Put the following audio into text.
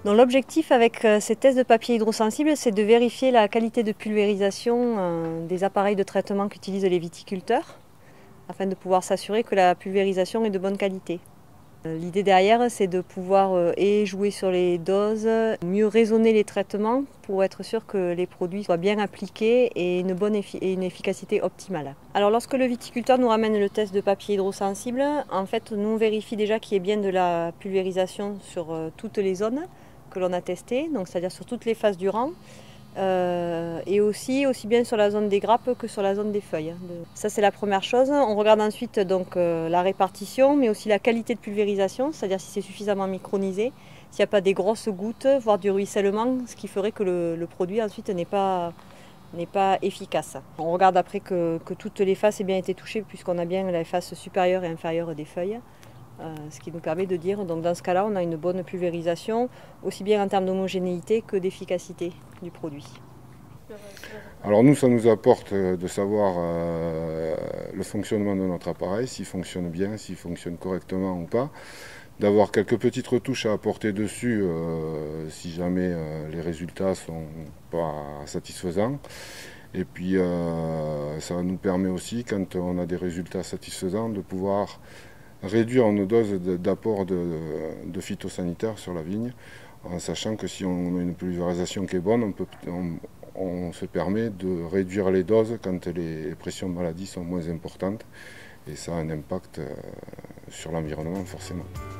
Donc l'objectif avec ces tests de papier hydrosensible, c'est de vérifier la qualité de pulvérisation des appareils de traitement qu'utilisent les viticulteurs, afin de pouvoir s'assurer que la pulvérisation est de bonne qualité. L'idée derrière, c'est de pouvoir jouer sur les doses, mieux raisonner les traitements pour être sûr que les produits soient bien appliqués et une efficacité optimale. Alors lorsque le viticulteur nous ramène le test de papier hydrosensible, en fait, nous on vérifie déjà qu'il y ait bien de la pulvérisation sur toutes les zones que l'on a testées, donc c'est-à-dire sur toutes les phases du rang. Et aussi bien sur la zone des grappes que sur la zone des feuilles. Ça c'est la première chose. On regarde ensuite donc la répartition, mais aussi la qualité de pulvérisation, c'est-à-dire si c'est suffisamment micronisé, s'il n'y a pas des grosses gouttes, voire du ruissellement, ce qui ferait que le produit ensuite n'est pas efficace. On regarde après que toutes les faces aient bien été touchées, puisqu'on a bien la face supérieure et inférieure des feuilles. Ce qui nous permet de dire, donc dans ce cas-là, on a une bonne pulvérisation, aussi bien en termes d'homogénéité que d'efficacité du produit. Alors nous, ça nous apporte de savoir le fonctionnement de notre appareil, s'il fonctionne bien, s'il fonctionne correctement ou pas, d'avoir quelques petites retouches à apporter dessus si jamais les résultats sont pas satisfaisants. Et puis ça nous permet aussi, quand on a des résultats satisfaisants, de pouvoir réduire nos doses d'apport de phytosanitaires sur la vigne, en sachant que si on a une pulvérisation qui est bonne, on se permet de réduire les doses quand les pressions de maladie sont moins importantes, et ça a un impact sur l'environnement forcément.